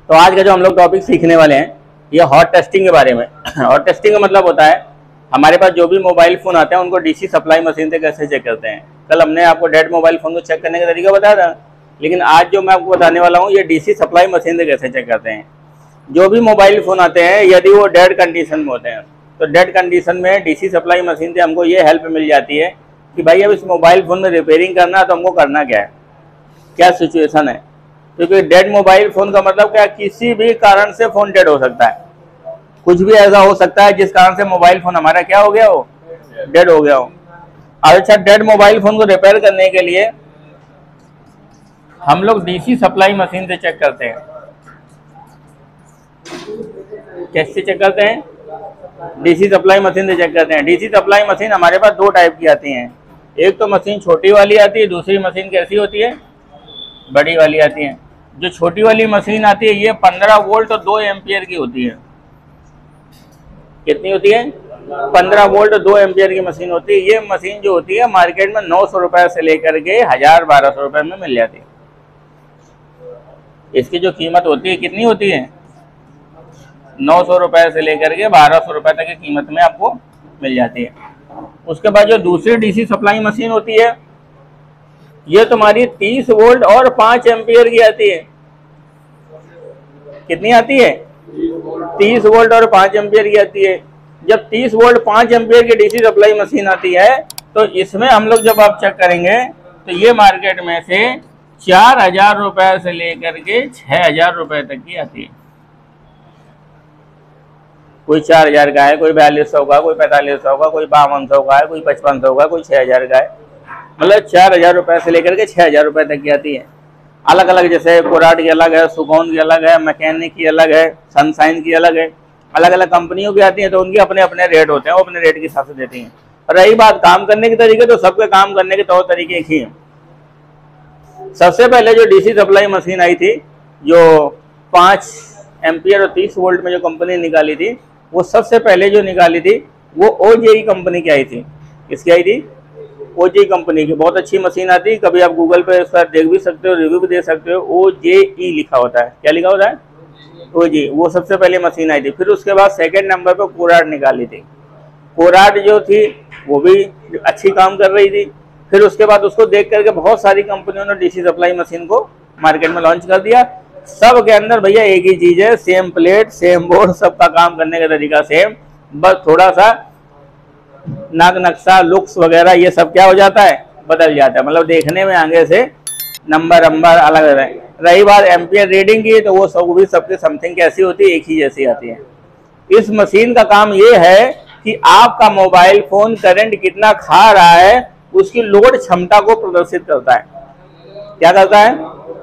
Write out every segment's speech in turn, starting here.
तो आज का जो हम लोग टॉपिक सीखने वाले हैं ये हॉट टेस्टिंग के बारे में। हॉट टेस्टिंग का मतलब होता है हमारे पास जो भी मोबाइल फ़ोन आते हैं उनको डीसी सप्लाई मशीन से कैसे चेक करते हैं। कल हमने आपको डेड मोबाइल फ़ोन को चेक करने का तरीका बताया था, लेकिन आज जो मैं आपको बताने वाला हूँ ये डीसी सप्लाई मशीन से कैसे चेक करते हैं। जो भी मोबाइल फ़ोन आते हैं यदि वो डेड कंडीशन में होते हैं तो डेड कंडीशन में डीसी सप्लाई मशीन से हमको ये हेल्प मिल जाती है कि भाई अब इस मोबाइल फ़ोन में रिपेयरिंग करना है तो हमको करना क्या है, क्या सिचुएशन है। क्योंकि डेड मोबाइल फ़ोन का मतलब क्या, किसी भी कारण से फ़ोन डेड हो सकता है, कुछ भी ऐसा हो सकता है जिस कारण से मोबाइल फ़ोन हमारा क्या हो गया हो, डेड हो गया हो। अच्छा, डेड मोबाइल फ़ोन को रिपेयर करने के लिए हम लोग डीसी सप्लाई मशीन से चेक करते हैं। कैसे चेक करते हैं? डीसी सप्लाई मशीन से चेक करते हैं। डीसी सप्लाई मशीन हमारे पास दो टाइप की आती हैं। एक तो मशीन छोटी वाली आती है, दूसरी मशीन कैसी होती है, बड़ी वाली आती है। जो छोटी वाली मशीन आती है ये 15 वोल्ट और 2 एम्पियर की होती है। कितनी होती है? 15 वोल्ट और 2 एम्पियर की मशीन होती है। ये मशीन जो होती है मार्केट में 900 रुपये से लेकर के 1000-1200 रुपये में मिल जाती है। इसकी जो कीमत होती है कितनी होती है? 900 रुपये से लेकर के 1200 रुपये तक की कीमत में आपको मिल जाती है। उसके बाद जो दूसरी डीसी सप्लाई मशीन होती है ये तुम्हारी 30 वोल्ट और 5 एम्पियर की आती है। कितनी आती है? 30 वोल्ट और 5 एम्पियर की आती है। जब 30 वोल्ट 5 एम्पियर की डीसी सप्लाई मशीन आती है तो इसमें हम लोग जब आप चेक करेंगे तो ये मार्केट में से 4000 रुपये से लेकर के 6000 रुपये तक की आती है। कोई 4000 का है, कोई 4200 का, कोई 4500 का, कोई 5200 का है, कोई 5500 का, कोई 6000 का है। मतलब 4000 रुपये से लेकर के 6000 रुपये तक की आती है। अलग अलग, जैसे कोराट की अलग है, सुकौन की अलग है, मैकेनिक की अलग है, सनशाइन की अलग है। अलग अलग कंपनियों की आती हैं तो उनके अपने अपने रेट होते हैं, वो अपने रेट के हिसाब से देती हैं। और रही बात काम करने के तरीके, तो सबके काम करने के तौर तरीके एक ही हैं। सबसे पहले जो डीसी सप्लाई मशीन आई थी जो 5 एम्पियर और 30 वोल्ट में जो कंपनी निकाली थी, वो सबसे पहले जो निकाली थी वो ओजेई कंपनी की आई थी। किसकी आई थी? ओजेई कंपनी की। बहुत अच्छी मशीन आती है, कभी आप गूगल पे उसका देख भी सकते हो, रिव्यू भी दे सकते हो। ओजेई लिखा होता है। क्या लिखा होता है? ओजेई। वो सबसे पहले मशीन आई थी। फिर उसके बाद सेकंड नंबर पर कोराट निकाली थी। कोराट जो थी वो भी अच्छी काम कर रही थी। फिर उसके बाद उसको देख करके बहुत सारी कंपनियों ने डीसी सप्लाई मशीन को मार्केट में लॉन्च कर दिया। सब के अंदर भैया एक ही चीज़ है, सेम प्लेट, सेम बोर्ड, सबका काम करने का तरीका सेम, बस थोड़ा सा नाक नक्शा, लुक्स वगैरह ये सब क्या हो जाता है, बदल जाता है। मतलब देखने में आगे से नंबर अलग है। रही बात एम्पियर रीडिंग की, तो वो सब भी सबके समथिंग कैसी होती है, एक ही जैसी आती है। इस मशीन का काम ये है कि आपका मोबाइल फोन करंट कितना खा रहा है उसकी लोड क्षमता को प्रदर्शित करता है। क्या करता है?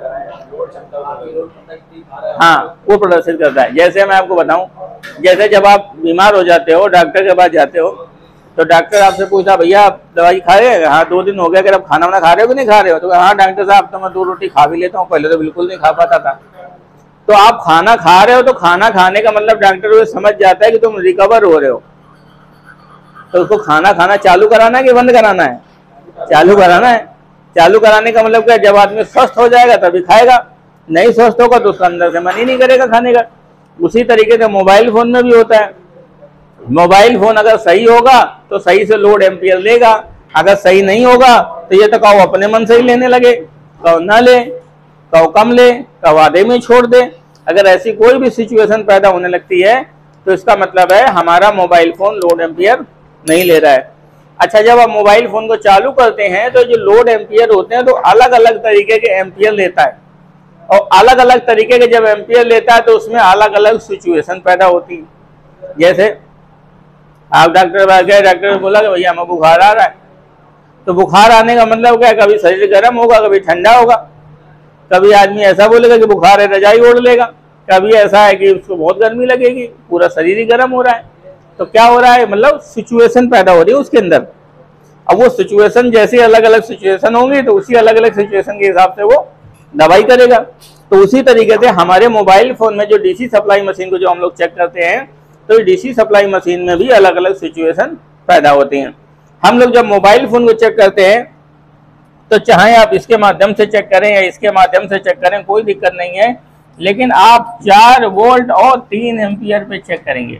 हाँ, वो प्रदर्शित करता है। जैसे मैं आपको बताऊं, जैसे जब आप बीमार हो जाते हो, डॉक्टर के पास जाते हो, तो डॉक्टर आपसे पूछता भैया आप दवाई खा रहे हैं? हाँ 2 दिन हो गया। अगर आप खाना वाना खा रहे हो कि नहीं खा रहे हो? तो हाँ डॉक्टर साहब तो मैं 2 रोटी खा भी लेता हूँ, पहले तो बिल्कुल नहीं खा पाता था। तो आप खाना खा रहे हो तो खाना खाने का मतलब डॉक्टर वो समझ जाता है कि तुम रिकवर हो रहे हो। तो उसको खाना खाना चालू कराना है कि बंद कराना है? चालू कराना है। चालू कराने का मतलब क्या, जब आदमी स्वस्थ हो जाएगा तभी खाएगा, नहीं स्वस्थ होगा तो उसका अंदर से मन ही नहीं करेगा खाने का। उसी तरीके से मोबाइल फोन में भी होता है। मोबाइल फोन अगर सही होगा तो सही से लोड एम्पियर लेगा, अगर सही नहीं होगा तो ये तो कहो अपने मन से ही लेने लगे, कहो ना ले, कहो कम ले, कहो आधे में छोड़ दे। अगर ऐसी कोई भी सिचुएशन पैदा होने लगती है तो इसका मतलब है हमारा मोबाइल फोन लोड एम्पियर नहीं ले रहा है। अच्छा, जब आप मोबाइल फोन को चालू करते हैं तो जो लोड एम्पियर होते हैं तो अलग अलग तरीके के एम्पियर लेता है, और अलग अलग तरीके के जब एम्पियर लेता है तो उसमें अलग अलग सिचुएशन पैदा होती है। जैसे आप डॉक्टर पास गए, डॉक्टर ने बोला कि भैया हमें बुखार आ रहा है। तो बुखार आने का मतलब क्या, कभी शरीर गर्म होगा, कभी ठंडा होगा। कभी आदमी ऐसा बोलेगा कि बुखार है, रजाई ओढ़ लेगा। कभी ऐसा है कि उसको बहुत गर्मी लगेगी, पूरा शरीर ही गर्म हो रहा है। तो क्या हो रहा है, मतलब सिचुएशन पैदा हो रही है उसके अंदर। अब वो सिचुएशन जैसी अलग अलग सिचुएशन होंगी तो उसी अलग अलग सिचुएशन के हिसाब से वो दवाई करेगा। तो उसी तरीके से हमारे मोबाइल फोन में जो डीसी सप्लाई मशीन को जो हम लोग चेक करते हैं तो डीसी सप्लाई मशीन में भी अलग अलग सिचुएशन पैदा होती हैं। हम लोग जब मोबाइल फोन को चेक करते हैं तो चाहे आप इसके माध्यम से चेक करें या इसके माध्यम से चेक करें, कोई दिक्कत नहीं है। लेकिन आप 4 वोल्ट और 3 एम्पियर पे चेक करेंगे।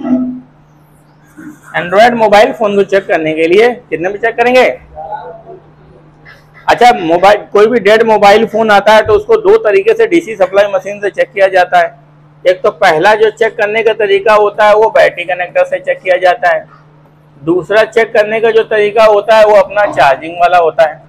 एंड्रॉयड मोबाइल फोन को चेक करने के लिए कितने पे चेक करेंगे? अच्छा, मोबाइल कोई भी डेड मोबाइल फोन आता है तो उसको दो तरीके से डीसी सप्लाई मशीन से चेक किया जाता है। एक तो पहला जो चेक करने का तरीका होता है वो बैटरी कनेक्टर से चेक किया जाता है। दूसरा चेक करने का जो तरीका होता है वो अपना चार्जिंग वाला होता है।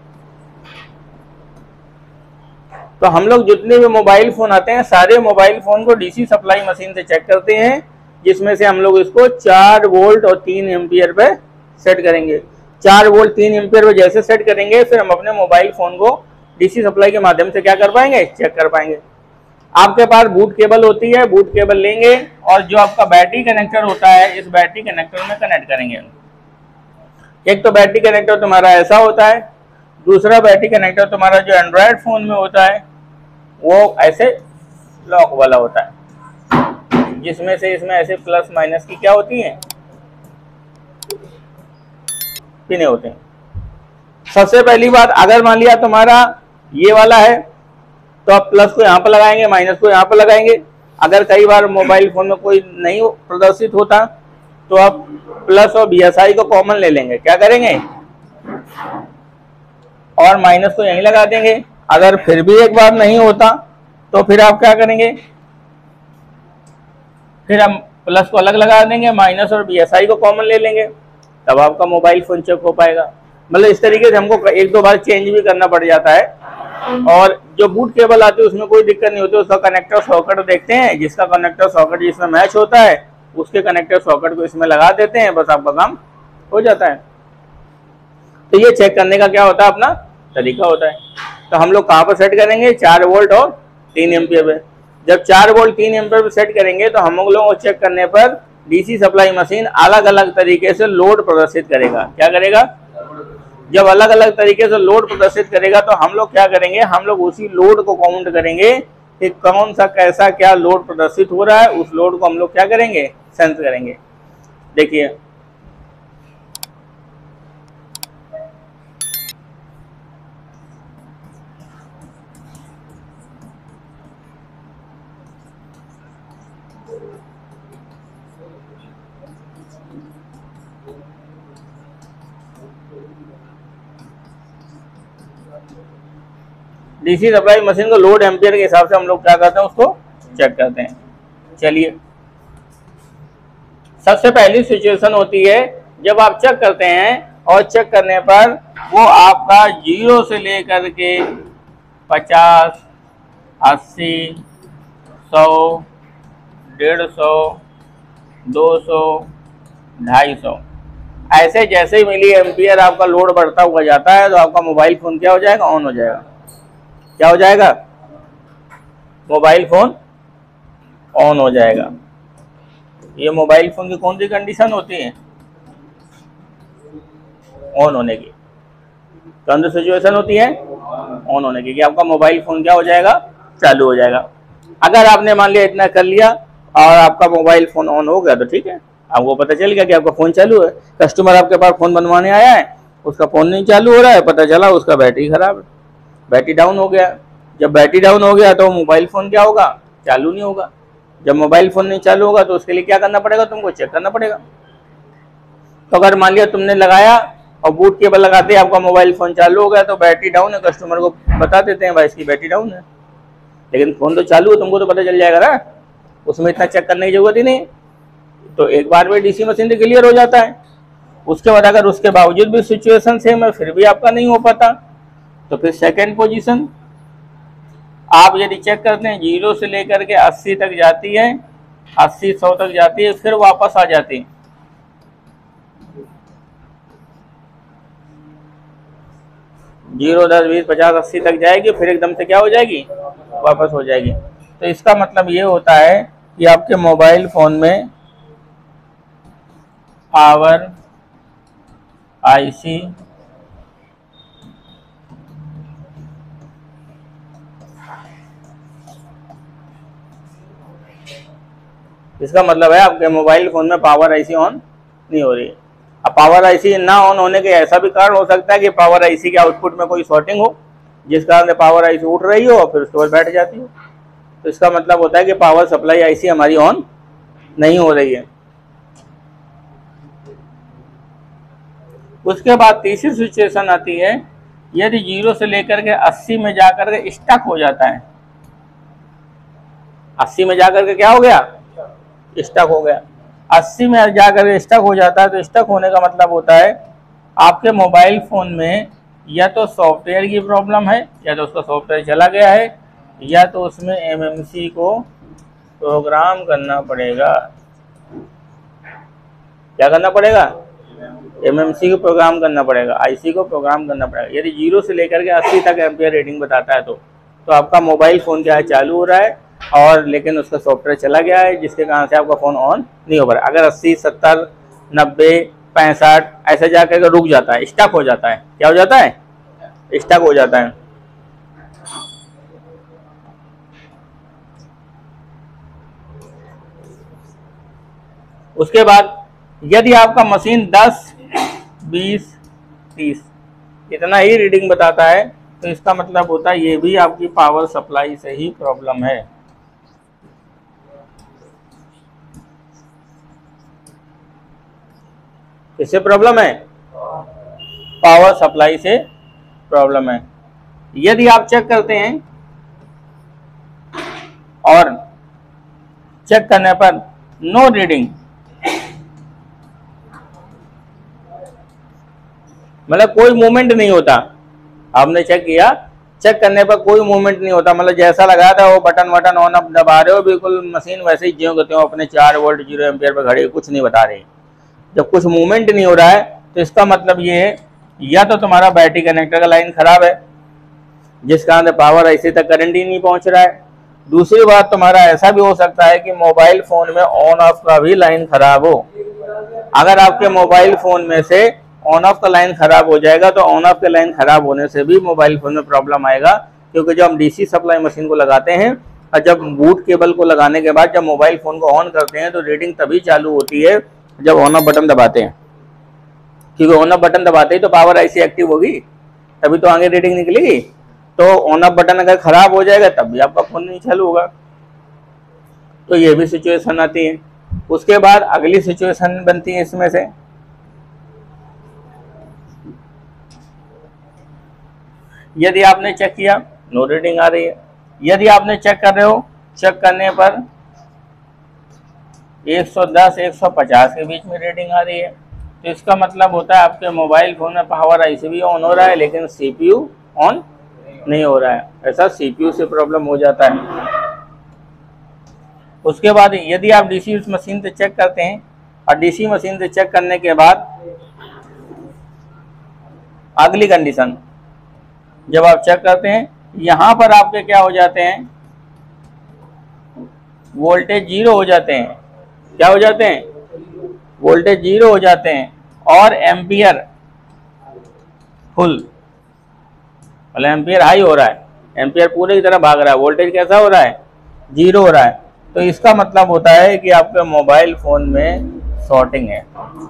तो हम लोग जितने भी मोबाइल फोन आते हैं सारे मोबाइल फोन को डीसी सप्लाई मशीन से चेक करते हैं, जिसमें से हम लोग इसको 4 वोल्ट और 3 एम्पियर पे सेट करेंगे। 4 वोल्ट 3 एम्पियर पे जैसे सेट करेंगे फिर हम अपने मोबाइल फोन को डीसी सप्लाई के माध्यम से क्या कर पाएंगे? चेक कर पाएंगे। आपके पास बूट केबल होती है, बूट केबल लेंगे और जो आपका बैटरी कनेक्टर होता है इस बैटरी कनेक्टर में कनेक्ट करेंगे। एक तो बैटरी कनेक्टर तुम्हारा ऐसा होता है, दूसरा बैटरी कनेक्टर तुम्हारा जो एंड्रॉयड फोन में होता है वो ऐसे लॉक वाला होता है, जिसमें से इसमें ऐसे प्लस माइनस की क्या होती है? पिने होते हैं। सबसे पहली बात, अगर मान लिया तुम्हारा ये वाला है तो आप प्लस को यहाँ पर लगाएंगे, माइनस को यहाँ पर लगाएंगे। अगर कई बार मोबाइल फोन में कोई नहीं प्रदर्शित होता तो आप प्लस और BSI को कॉमन ले लेंगे, क्या करेंगे? और माइनस को यहीं लगा देंगे। अगर फिर भी एक बार नहीं होता तो फिर आप क्या करेंगे? फिर हम प्लस को अलग लगा देंगे, माइनस और BSI को कॉमन ले लेंगे, तब आपका मोबाइल फोन चेक हो पाएगा। मतलब इस तरीके से हमको एक दो बार चेंज भी करना पड़ जाता है। और जो बूट केबल आती है उसमें कोई दिक्कत नहीं होती, उसका कनेक्टर सॉकेट देखते हैं, जिसका कनेक्टर सॉकेट जिसमें मैच होता है उसके कनेक्टर सॉकेट को इसमें लगा देते हैं, बस आपका काम हो जाता है। तो ये चेक करने का क्या होता है? अपना तरीका होता है। तो हम लोग कहाँ पर सेट करेंगे? 4 वोल्ट और 3 एम्पियर पे। जब 4 वोल्ट 3 एम्पियर पे सेट करेंगे तो हम लोगों को चेक करने पर डीसी सप्लाई मशीन अलग अलग तरीके से लोड प्रदर्शित करेगा। क्या करेगा? जब अलग अलग तरीके से लोड प्रदर्शित करेगा तो हम लोग क्या करेंगे? हम लोग उसी लोड को काउंट करेंगे कि कौन सा कैसा क्या लोड प्रदर्शित हो रहा है, उस लोड को हम लोग क्या करेंगे? सेंस करेंगे। देखिए डीसी सप्लाई मशीन को लोड एम्पियर के हिसाब से हम लोग क्या करते हैं? उसको चेक करते हैं। चलिए, सबसे पहली सिचुएशन होती है जब आप चेक करते हैं और चेक करने पर वो आपका 0 से लेकर के 50, 80, 100, 150, 200, 250 ऐसे जैसे ही मिली एम्पियर आपका लोड बढ़ता हुआ जाता है तो आपका मोबाइल फोन क्या हो जाएगा? ऑन हो जाएगा। क्या हो जाएगा? मोबाइल फोन ऑन हो जाएगा। ये मोबाइल फोन की कौन सी कंडीशन होती है? ऑन होने की। कौन सी सिचुएशन होती है? ऑन होने की, कि आपका मोबाइल फोन क्या हो जाएगा? चालू हो जाएगा। अगर आपने मान लिया इतना कर लिया और आपका मोबाइल फोन ऑन हो गया तो ठीक है, आपको पता चल गया कि आपका फोन चालू है। कस्टमर आपके पास फोन बनवाने आया है, उसका फोन नहीं चालू हो रहा है, पता चला उसका बैटरी खराब है, बैटरी डाउन हो गया। जब बैटरी डाउन हो गया तो मोबाइल फोन क्या होगा? चालू नहीं होगा। जब मोबाइल फोन नहीं चालू होगा तो उसके लिए क्या करना पड़ेगा? तुमको चेक करना पड़ेगा। तो अगर मान लिया तुमने लगाया और बूट केबल लगाते आपका मोबाइल फोन चालू हो गया तो बैटरी डाउन है, कस्टमर को बता देते हैं भाई इसकी बैटरी डाउन है, लेकिन फोन तो चालू है, तुमको तो पता चल जाएगा ना, उसमें इतना चेक करने की जरूरत ही नहीं। तो एक बार में डीसी मशीन से क्लियर हो जाता है। उसके बाद अगर उसके बावजूद भी सिचुएशन सेम है फिर भी आपका नहीं हो पाता तो फिर सेकेंड पोजीशन आप यदि चेक करते हैं 0 से लेकर के 80 तक जाती है, 80, 100 तक जाती है, फिर वापस आ जाती है। जीरो 10, 20, 50, 80 तक जाएगी, फिर एकदम से क्या हो जाएगी? वापस हो जाएगी। तो इसका मतलब ये होता है कि आपके मोबाइल फोन में पावर आईसी इसका मतलब है आपके मोबाइल फोन में पावर आईसी ऑन नहीं हो रही है। अब पावर आईसी ना ऑन होने के ऐसा भी कारण हो सकता है कि पावर आईसी के आउटपुट में कोई शॉर्टिंग हो, जिस कारण पावर आईसी उठ रही हो और फिर उसके बाद बैठ जाती हो। तो इसका मतलब होता है कि पावर सप्लाई आईसी हमारी ऑन नहीं हो रही है। उसके बाद तीसरी सिचुएशन आती है, यदि 0 से लेकर के 80 में जाकर के स्टक हो जाता है। 80 में जाकर के क्या हो गया? स्टक हो गया। 80 में जाकर के स्टक हो जाता है, तो स्टक होने का मतलब होता है आपके मोबाइल फ़ोन में या तो सॉफ्टवेयर की प्रॉब्लम है, या तो उसका सॉफ्टवेयर चला गया है, या तो उसमें एमएमसी को प्रोग्राम करना पड़ेगा। क्या करना पड़ेगा? एमएमसी को प्रोग्राम करना पड़ेगा, आईसी को प्रोग्राम करना पड़ेगा। यदि 0 से लेकर के 80 तक एम्पियर रेटिंग बताता है तो आपका मोबाइल फ़ोन क्या है, चालू हो रहा है, और लेकिन उसका सॉफ्टवेयर चला गया है, जिसके कारण से आपका फ़ोन ऑन नहीं हो पा रहा। अगर 80, 70, 90, 65 ऐसे जाकर के रुक जाता है, स्टक हो जाता है। क्या हो जाता है? स्टक हो जाता है। उसके बाद यदि आपका मशीन 10, 20, 30 इतना ही रीडिंग बताता है, तो इसका मतलब होता है ये भी आपकी पावर सप्लाई से ही प्रॉब्लम है। किससे प्रॉब्लम है? पावर सप्लाई से प्रॉब्लम है। यदि आप चेक करते हैं और चेक करने पर नो रीडिंग, मतलब कोई मूवमेंट नहीं होता, आपने चेक किया, चेक करने पर कोई मूवमेंट नहीं होता, मतलब जैसा लगाया था वो बटन ऑन अप दबा रहे हो, बिल्कुल मशीन वैसे ही ज्यों के त्यों अपने 4 वोल्ट 0 एम्पियर पर खड़ी, कुछ नहीं बता रही। जब कुछ मूवमेंट नहीं हो रहा है तो इसका मतलब ये है या तो तुम्हारा बैटरी कनेक्टर का लाइन खराब है, जिस कारण पावर ऐसे तक करंट ही नहीं पहुंच रहा है। दूसरी बात, तुम्हारा ऐसा भी हो सकता है कि मोबाइल फोन में ऑन ऑफ का भी लाइन खराब हो। अगर आपके मोबाइल फोन में से ऑन ऑफ का लाइन खराब हो जाएगा तो ऑन ऑफ के लाइन खराब होने से भी मोबाइल फोन में प्रॉब्लम आएगा, क्योंकि जब हम डीसी सप्लाई मशीन को लगाते हैं और जब बूट केबल को लगाने के बाद जब मोबाइल फोन को ऑन करते हैं तो रीडिंग तभी चालू होती है जब ऑन ऑफ बटन दबाते हैं, क्योंकि ऑन ऑफ बटन दबाते ही तो पावर ऐसी एक्टिव होगी, तभी तो आगे रीडिंग निकलेगी। तो ऑन ऑफ बटन अगर खराब हो जाएगा तब भी आपका फोन नहीं चालू होगा। तो ये भी सिचुएशन आती है। उसके बाद अगली सिचुएशन बनती है इसमें से, यदि आपने चेक किया नो रीडिंग आ रही है, यदि आपने चेक कर रहे हो, चेक करने पर 110 150 के बीच में रीडिंग आ रही है, तो इसका मतलब होता है आपके मोबाइल फोन में पावर ऐसे भी ऑन हो रहा है लेकिन सीपीयू ऑन नहीं हो रहा है। ऐसा सीपीयू से प्रॉब्लम हो जाता है। उसके बाद यदि आप डीसी मशीन से चेक करते हैं और डीसी मशीन से चेक करने के बाद अगली कंडीशन, जब आप चेक करते हैं यहाँ पर आपके क्या हो जाते हैं, वोल्टेज 0 हो जाते हैं। क्या हो जाते हैं? वोल्टेज 0 हो जाते हैं और एम्पियर फुल, मतलब एम्पियर हाई हो रहा है, एम्पियर पूरे की तरह भाग रहा है, वोल्टेज कैसा हो रहा है? 0 हो रहा है। तो इसका मतलब होता है कि आपके मोबाइल फोन में शॉर्टिंग है।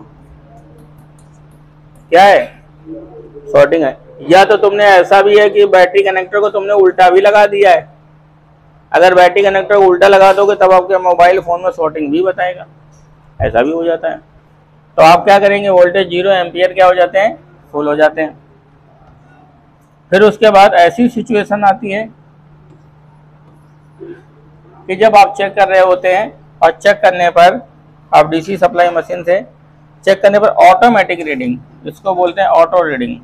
क्या है? शॉर्टिंग है। या तो तुमने ऐसा भी है कि बैटरी कनेक्टर को तुमने उल्टा भी लगा दिया है। अगर बैटरी कनेक्टर को उल्टा लगा दोगे तब आपके मोबाइल फोन में शॉर्टिंग भी बताएगा, ऐसा भी हो जाता है। तो आप क्या करेंगे, वोल्टेज 0 एम्पियर क्या हो जाते हैं? फुल हो जाते हैं। फिर उसके बाद ऐसी सिचुएशन आती है कि जब आप चेक कर रहे होते हैं और चेक करने पर आप डीसी सप्लाई मशीन से चेक करने पर ऑटोमेटिक रीडिंग, इसको बोलते हैं ऑटो रीडिंग।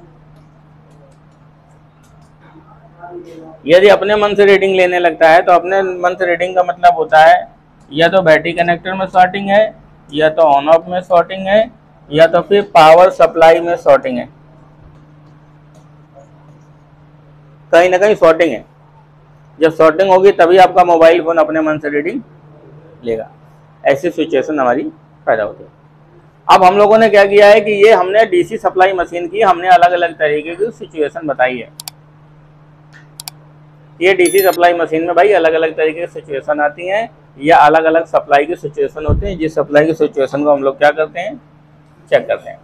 यदि अपने मन से रीडिंग लेने लगता है तो अपने मन से रीडिंग का मतलब होता है या तो बैटरी कनेक्टर में शॉर्टिंग है, या तो ऑन ऑफ में शॉर्टिंग है, या तो फिर पावर सप्लाई में शॉर्टिंग है। कहीं ना कहीं शॉर्टिंग है। जब शॉर्टिंग होगी तभी आपका मोबाइल फोन अपने मन से रीडिंग लेगा। ऐसी सिचुएशन हमारी पैदा होती है। अब हम लोगों ने क्या किया है कि ये हमने डीसी सप्लाई मशीन की हमने अलग अलग तरीके की सिचुएशन बताई है। ये डीसी सप्लाई मशीन में भाई अलग अलग तरीके की सिचुएशन आती हैं, या अलग अलग सप्लाई की सिचुएशन होती है, जिस सप्लाई की सिचुएशन को हम लोग क्या करते हैं, चेक करते हैं।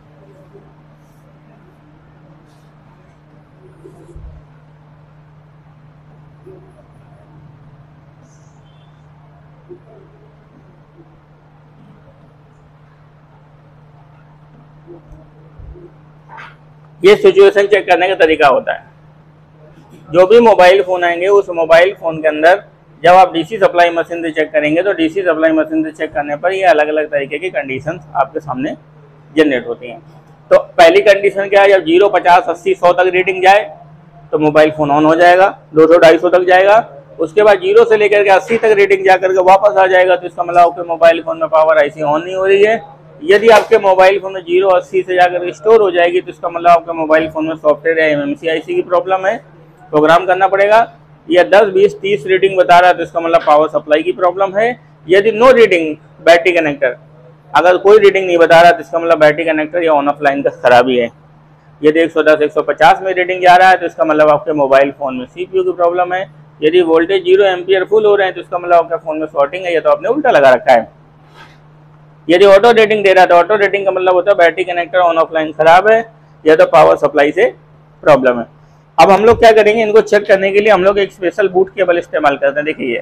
ये सिचुएशन चेक करने का तरीका होता है। जो भी मोबाइल फ़ोन आएंगे उस मोबाइल फ़ोन के अंदर जब आप डीसी सप्लाई मशीन से चेक करेंगे तो डीसी सप्लाई मशीन से चेक करने पर ये अलग अलग तरीके की कंडीशंस आपके सामने जनरेट होती हैं। तो पहली कंडीशन क्या है, जब 0, 50, 80, 100 तक रीडिंग जाए तो मोबाइल फ़ोन ऑन हो जाएगा, 200, 250 तक जाएगा। उसके बाद 0 से लेकर के 80 तक रीडिंग जा करके वापस आ जाएगा, तो इसका मतलब आपके मोबाइल फ़ोन में पावर ऐसी ऑन नहीं हो रही है। यदि आपके मोबाइल फ़ोन में 0, 80 से जाकर स्टोर हो जाएगी तो इसका मतलब आपके मोबाइल फ़ोन में सॉफ्टवेयर या एमएमसी आईसी की प्रॉब्लम है, प्रोग्राम करना पड़ेगा। या 10, 20, 30 रीडिंग बता रहा है तो इसका मतलब पावर सप्लाई की प्रॉब्लम है। यदि नो रीडिंग बैटरी कनेक्टर, अगर कोई रीडिंग नहीं बता रहा तो इसका मतलब बैटरी कनेक्टर या ऑन ऑफ लाइन का खराबी है। यदि 110, 150 में रीडिंग जा रहा है तो इसका मतलब आपके मोबाइल फ़ोन में सीपीयू की प्रॉब्लम है। यदि वोल्टेज 0 एम्पियर फुल हो रहे हैं तो इसका मतलब आपके फ़ोन में शॉर्टिंग है, या तो आपने उल्टा लगा रखा है। यदि ऑटो रेटिंग दे रहा है तो ऑटो रेटिंग का मतलब होता है battery connector on off line खराब है, या तो पावर सप्लाई से प्रॉब्लम है। अब हम लोग क्या करेंगे, इनको चेक करने के लिए हम लोग एक स्पेशल बूट केबल इस्तेमाल करते हैं। देखिए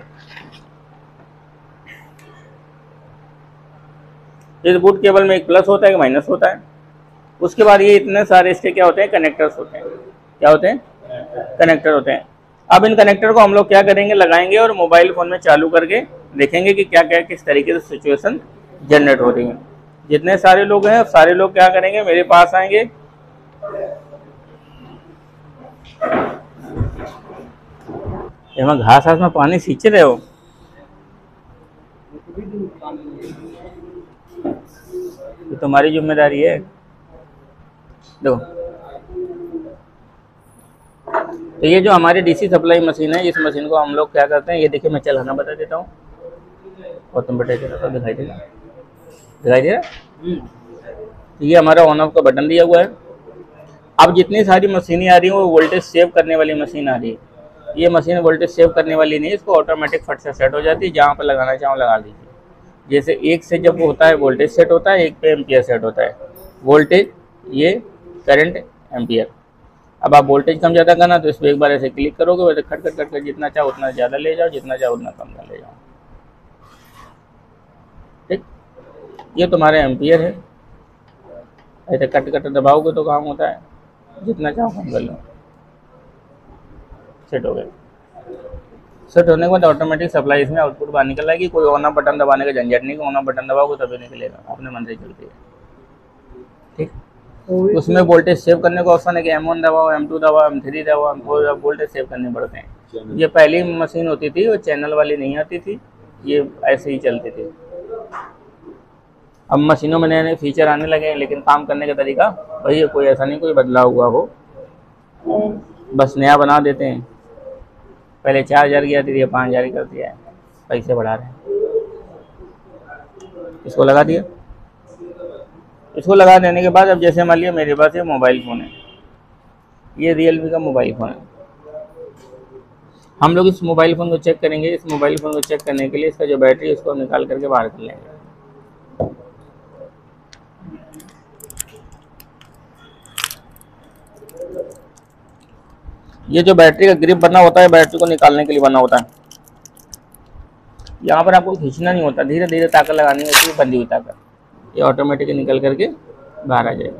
इस बूट केबल में एक प्लस होता है, एक माइनस होता है। उसके बाद ये इतने सारे इसके क्या होते हैं, कनेक्टर्स होते हैं। क्या होते हैं, कनेक्टर होते हैं। अब इन कनेक्टर को हम लोग क्या करेंगे, लगाएंगे और मोबाइल फ़ोन में चालू करके देखेंगे कि क्या क्या किस तरीके से सिचुएशन जनरेट हो रही है। जितने सारे लोग हैं सारे लोग क्या करेंगे, मेरे पास आएंगे। घास में पानी सींच रहे हो, ये तुम्हारी जिम्मेदारी है। देखो, तो ये जो हमारी डीसी सप्लाई मशीन है, इस मशीन को हम लोग क्या करते हैं, ये देखिए मैं चलाना बता देता हूँ और तुम बता देना, तो दिखाई देगा, दिखाई दे रहा। तो ये हमारा ऑन ऑफ का बटन दिया हुआ है। अब जितनी सारी मशीनें आ रही हैं वो वोल्टेज सेव करने वाली मशीन आ रही है। ये मशीन वोल्टेज सेव करने वाली नहीं है, इसको ऑटोमेटिक फट से सेट हो जाती है, जहाँ पर लगाना चाहो लगा लीजिए। जैसे एक से जब होता है वोल्टेज सेट होता है, एक पे एम्पियर सेट होता है। वोल्टेज, ये करंट, एम्पियर। अब आप वोल्टेज कम ज़्यादा करना तो इस पर एक बार ऐसे क्लिक करोगे, वैसे खट खट खट जितना चाहो उतना ज़्यादा ले जाओ, जितना चाहो उतना कम ले जाओ। ठीक, ये तुम्हारा एम्पियर है। ऐसे कट कट दबाओगे तो काम होता है, जितना चाहो कम कर लो। सेट हो गए। सेट होने के बाद ऑटोमेटिक सप्लाई इसमें आउटपुट बाहर निकल आएगी। कोई ऑन ऑफ बटन दबाने का झंझट नहीं, ऑन ऑफ बटन दबाओगे तभी निकलेगा, अपने मन से चलती है। ठीक, उसमें वोल्टेज सेव करने का ऑप्शन है कि M1 दबाओ, M2 दबाओ, M3 दबाओ, M4, वोल्टेज सेव करने पड़ते हैं। ये पहली मशीन होती थी, वो चैनल वाली नहीं आती थी, ये ऐसे ही चलती थी। अब मशीनों में नए नए फीचर आने लगे हैं, लेकिन काम करने का तरीका वही है, कोई ऐसा नहीं कोई बदलाव हुआ हो, बस नया बना देते हैं। पहले 4000 की आती थी, 5000 कर दिया है, पैसे बढ़ा रहे हैं। इसको लगा दिया। इसको लगा देने के बाद अब जैसे मान लिया मेरे पास ये मोबाइल फ़ोन है, ये रियलमी का मोबाइल फ़ोन है। हम लोग इस मोबाइल फ़ोन को चेक करेंगे। इस मोबाइल फ़ोन को चेक करने के लिए इसका जो बैटरी है इसको निकाल करके बाहर कर लेंगे। ये जो बैटरी का ग्रिप बना होता है, बैटरी को निकालने के लिए बना होता है। यहाँ पर आपको खींचना नहीं होता, धीरे धीरे ताकत लगानी होती है, बंदी हुई ताकत, ये ऑटोमेटिक निकल करके बाहर आ जाएगा।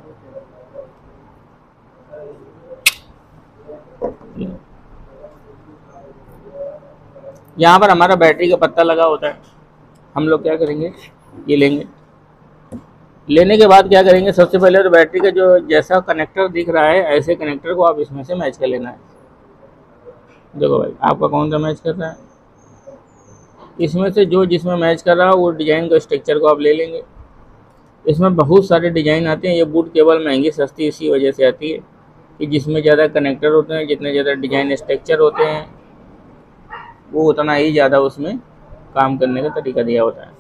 यहाँ पर हमारा बैटरी का पत्ता लगा होता है। हम लोग क्या करेंगे, ये लेंगे। लेने के बाद क्या करेंगे, सबसे पहले तो बैटरी का जो जैसा कनेक्टर दिख रहा है, ऐसे कनेक्टर को आप इसमें से मैच कर लेना है। देखो भाई, आपका कौन सा मैच कर रहा है, इसमें से जो जिसमें मैच कर रहा है वो डिज़ाइन का स्ट्रक्चर को आप ले लेंगे। इसमें बहुत सारे डिज़ाइन आते हैं। ये बूट केबल महंगी सस्ती इसी वजह से आती है कि जिसमें ज़्यादा कनेक्टर होते हैं, जितने ज़्यादा डिज़ाइन स्ट्रक्चर होते हैं, वो उतना ही ज़्यादा उसमें काम करने का तरीका दिया होता है।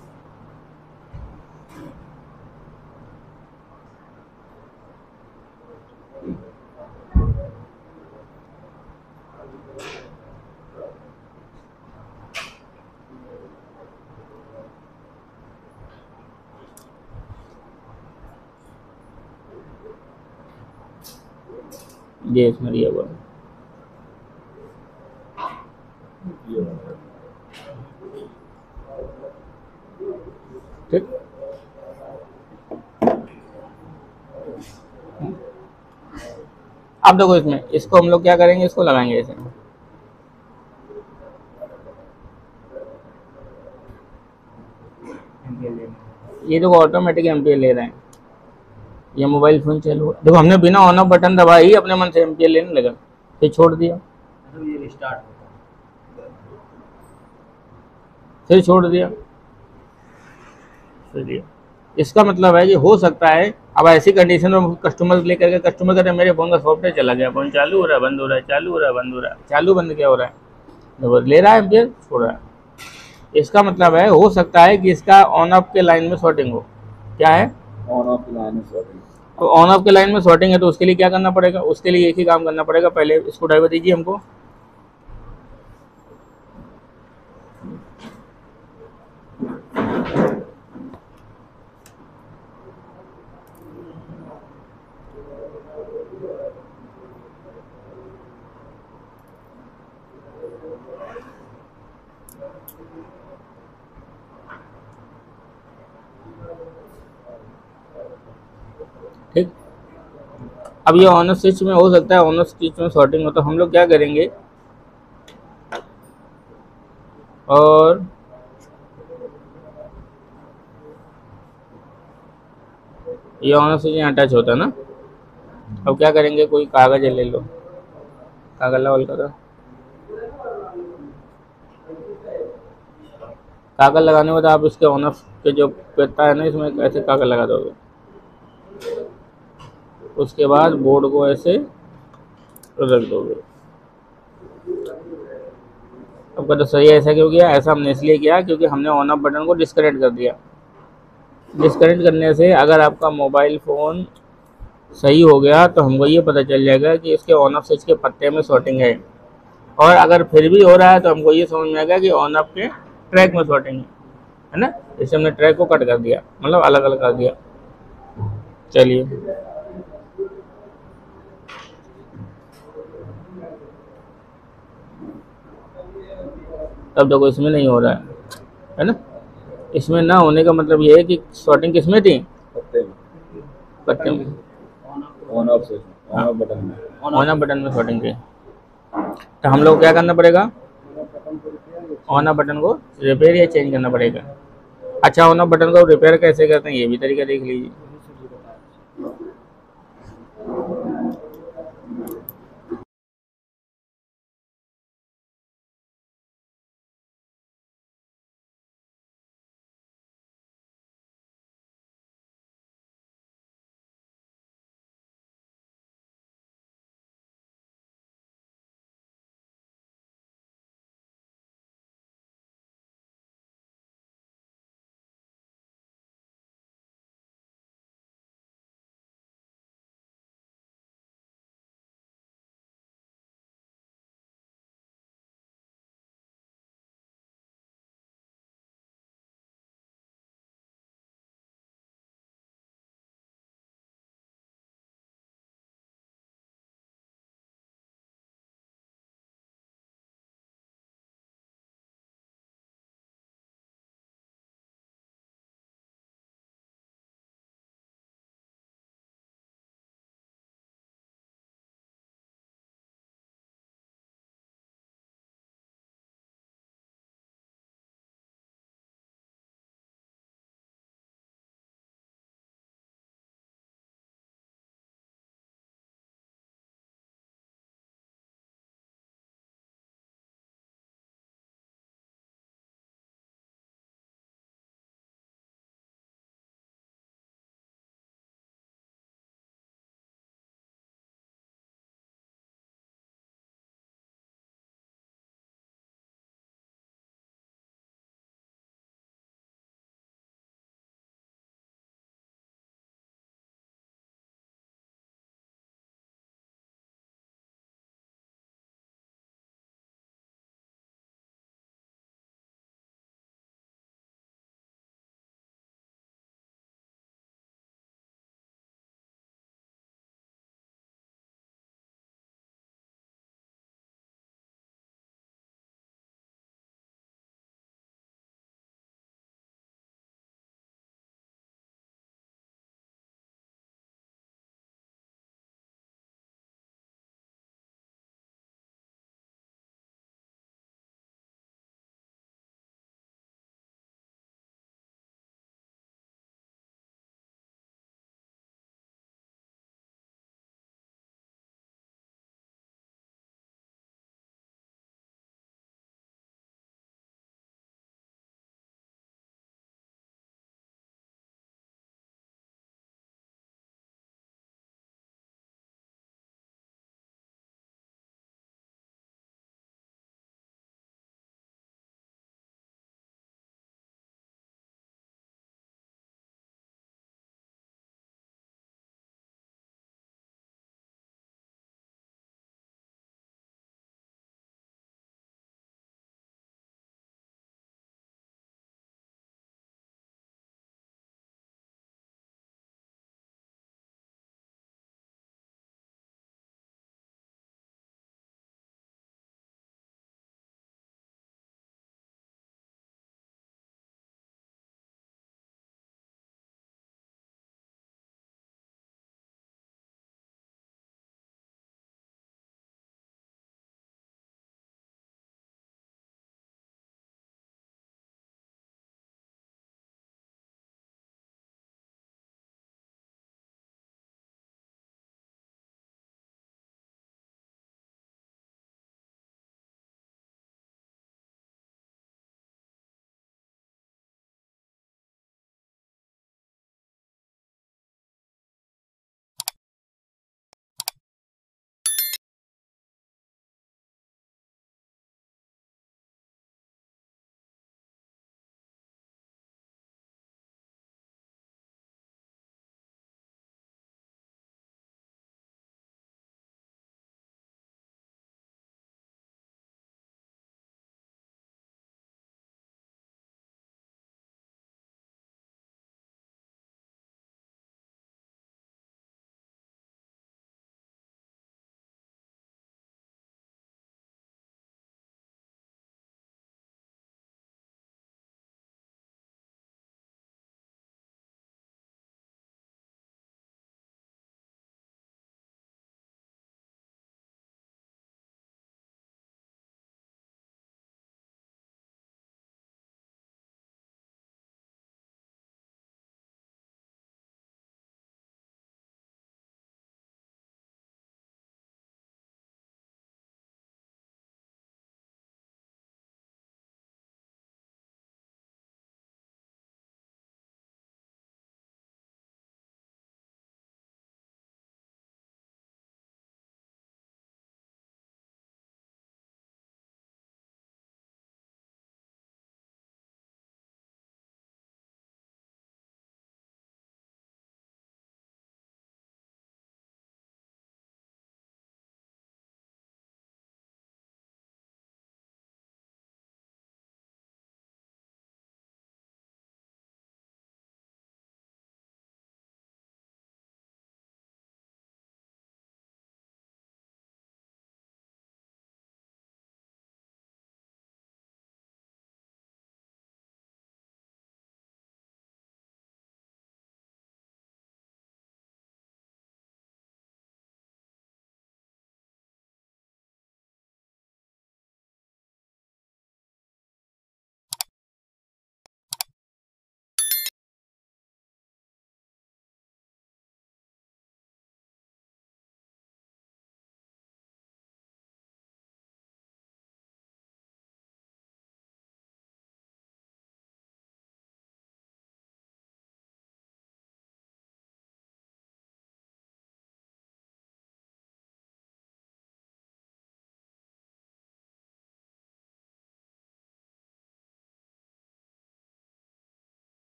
ये इसमें दिया हुआ है। ठीक। अब देखो इसमें, इसको हम लोग क्या करेंगे, इसको लगाएंगे ऐसे। ये देखो ऑटोमेटिक एम्पियर ले रहे हैं। ये मोबाइल फोन चालू है, देखो हमने बिना ऑन ऑफ बटन दबाए ही अपने मन से एम्पियर लेने लगा, फिर छोड़ दिया, ये रिस्टार्ट फिर छोड़ दिया, फिर दिया। इसका मतलब है कि हो सकता है अब ऐसी कंडीशन में कस्टमर लेकर के, कस्टमर कहते हैं मेरे फोन का सॉफ्टवेयर चला गया, फोन चालू हो रहा है, बंद हो रहा है, चालू हो रहा है, बंद हो रहा है, चालू बंद क्या हो रहा है, देखो ले रहा है एम्पियर, छोड़ रहा है। इसका मतलब है हो सकता है कि इसका ऑन ऑफ के लाइन में शॉर्टिंग हो। क्या है? ऑन ऑफ लाइन में शॉर्टिंग। तो ऑन ऑफ के लाइन में शॉर्टिंग है, तो उसके लिए क्या करना पड़ेगा? उसके लिए एक ही काम करना पड़ेगा, पहले इसको ड्राइवर दीजिए हमको। ठीक, अब ये ऑन स्विच में हो सकता है, ऑन स्विच में शॉर्टिंग हो, तो हम लोग क्या करेंगे, और ये ऑन स्विच यहाँ टच होता है ना। अब क्या करेंगे, कोई कागज ले लो, कागज लेवल करो, कागज लगाने के बाद आप इसके ऑन ऑफ के जो पता है ना, इसमें ऐसे कागज लगा दोगे, उसके बाद बोर्ड को ऐसे रख दोगे। अब तो सही ऐसा क्यों किया? ऐसा हमने इसलिए किया क्योंकि हमने ऑन ऑफ बटन को डिस्कनेक्ट कर दिया। डिस्कनेक्ट करने से अगर आपका मोबाइल फ़ोन सही हो गया तो हमको ये पता चल जाएगा कि इसके ऑन ऑफ स्विच के पत्ते में शॉर्टिंग है, और अगर फिर भी हो रहा है तो हमको ये समझ में आएगा कि ऑन ऑफ के ट्रैक में शॉर्टिंग है ना। इससे हमने ट्रैक को कट कर दिया, मतलब अलग अलग कर दिया। चलिए, तब देखो इसमें नहीं हो रहा है ना। इसमें ना होने का मतलब ये है कि शॉर्टिंग किसमें थी? पत्ते में। On off switch, on off button में, ऑन ऑफ बटन में शॉर्टिंग थी। तो हम लोग क्या करना पड़ेगा, ऑन ऑफ बटन को रिपेयर या चेंज करना पड़ेगा। अच्छा, ऑन ऑफ बटन को रिपेयर कैसे करते हैं ये भी तरीका देख लीजिए।